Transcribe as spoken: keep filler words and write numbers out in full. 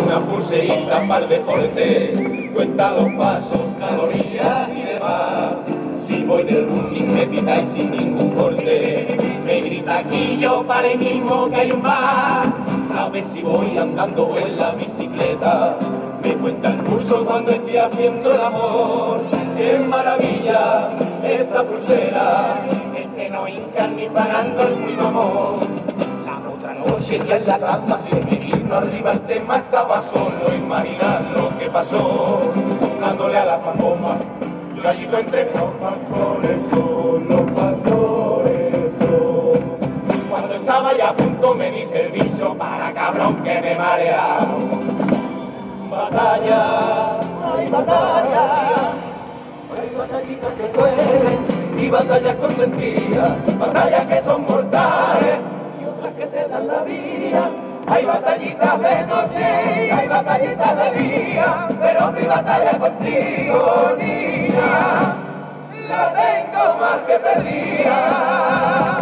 una pulserita para el deporte, cuenta los pasos, calorías y demás. Si voy del running me pitáis sin ningún corte, me grita aquí yo para el mismo que hay un bar. Sabes si voy andando o en la bicicleta, me cuenta el pulso cuando estoy haciendo el amor. ¡Qué maravilla esta pulsera! Este no hinca ni pagando el mismo amor. La otra noche ya en la cama se me vino arriba el tema, estaba solo, imaginar lo que pasó, dándole a la zambomba, gallito entre los pastores son, los pastores son. Cuando estaba ya a punto me di servicio para cabrón que me marea. Batalla, hay batalla, hay batallitas que duelen y batallas consentidas, batallas que son mortales y otras que te dan la vida. Hay batallitas de noche y hay batallitas de día, pero mi batalla es contigo, niña, la tengo más que perdida.